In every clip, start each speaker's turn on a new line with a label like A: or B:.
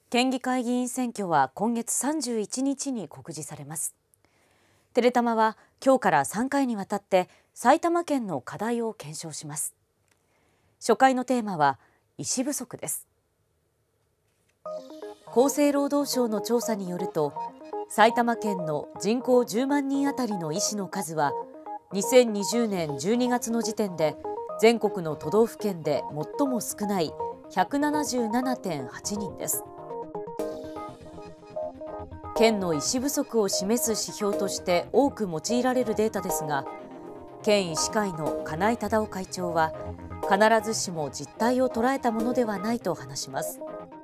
A: 県議会議員選挙は今月31日に告示されます。テレタマは今日から3回にわたって埼玉県の課題を検証します。初回のテーマは医師不足です。厚生労働省の調査によると、埼玉県の人口10万人あたりの医師の数は2020年12月の時点で全国の都道府県で最も少ない177.8人です。県の医師不足を示す指標として多く用いられるデータですが、県医師会の金井忠夫会長は必ずしも実態を捉えたものではないと話します。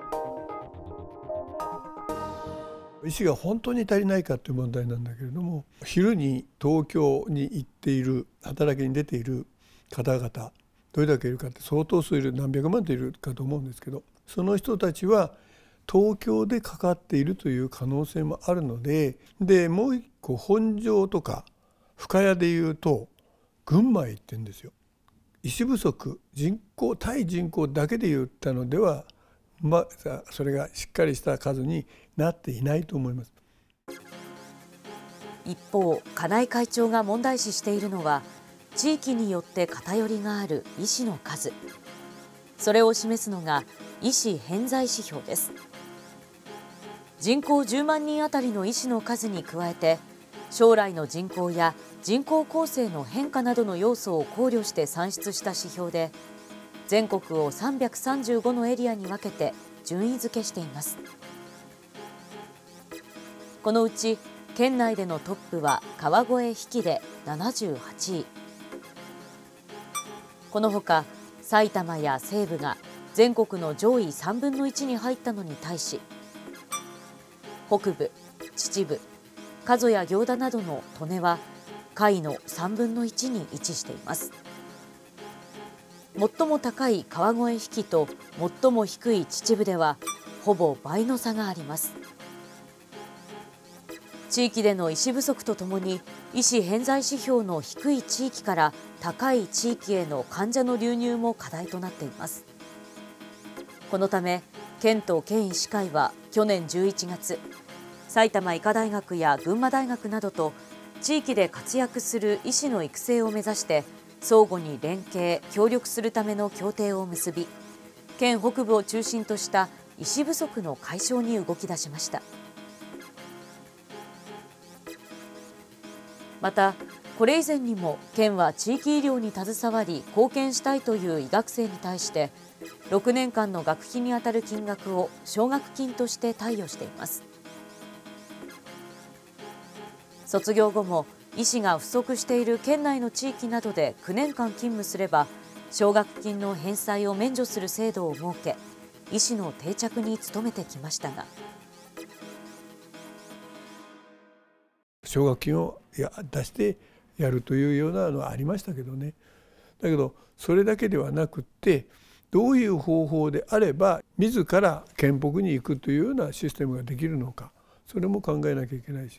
B: 医師が本当に足りないかという問題なんだけれども、昼に東京に行っている働きに出ている方々どれだけいるかって相当数いる、何百万といるかと思うんですけど、その人たちは東京でかかっているという可能性もあるので、もう一個本庄とか深谷でいうと群馬へ行ってるんですよ。医師不足、対人口だけで言ったのではそれがしっかりした数になっていないと思います。
A: 一方、金井会長が問題視しているのは地域によって偏りがある医師の数。それを示すのが医師偏在指標です。人口10万人あたりの医師の数に加えて、将来の人口や人口構成の変化などの要素を考慮して算出した指標で、全国を335のエリアに分けて順位付けしています。このうち県内でのトップは川越比企で78位。このほか埼玉や西部が全国の上位3分の1に入ったのに対し、北部、秩父、加須や行田などの利根は下位の3分の1に位置しています。最も高い川越比企と最も低い秩父ではほぼ倍の差があります。地域での医師不足とともに、医師偏在指標の低い地域から高い地域への患者の流入も課題となっています。このため県と県医師会は去年11月、埼玉医科大学や群馬大学などと地域で活躍する医師の育成を目指して相互に連携・協力するための協定を結び、県北部を中心とした医師不足の解消に動き出しました。また、これ以前にも県は地域医療に携わり貢献したいという医学生に対して6年間の学費にあたる金額を奨学金として貸与しています。卒業後も医師が不足している県内の地域などで9年間勤務すれば奨学金の返済を免除する制度を設け、医師の定着に努めてきましたが、
B: 奨学金を出してやるというようなのはありましたけどね。だけどそれだけではなくって、どういう方法であれば自ら県北に行くというようなシステムができるのか、それも考えなきゃいけないし、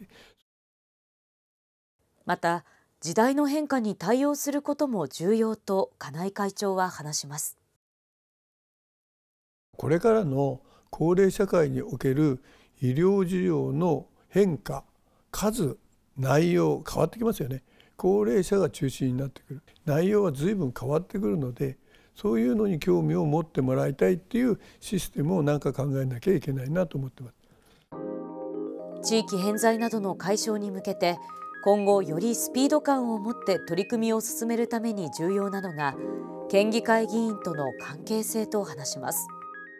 A: また時代の変化に対応することも重要と金井会長は話します。
B: これからの高齢社会における医療需要の変化、数、内容変わってきますよね。高齢者が中心になってくる、内容は随分変わってくるので、そういうのに興味を持ってもらいたいっていうシステムを何か考えなきゃいけないなと思ってます。
A: 地域偏在などの解消に向けて今後よりスピード感を持って取り組みを進めるために重要なのが県議会議員との関係性と話します。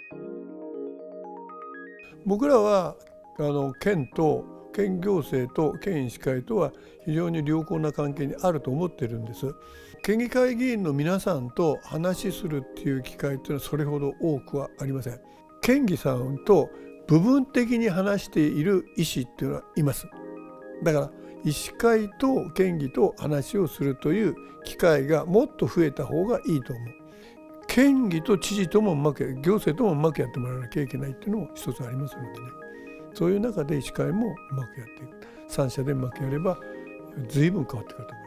B: 僕らは県行政と県医師会とは非常に良好な関係にあると思ってるんです。県議会議員の皆さんと話しするっていう機会っていうのはそれほど多くはありません。県議さんと部分的に話している医師っていうのはいます。だから医師会と県議と話をするという機会がもっと増えた方がいいと思う。県議と知事とも行政ともうまくやってもらわなきゃいけないっていうのも一つありますのでね。そういう中で医師会もうまくやっていく、3者でうまくやれば随分変わってくると思います。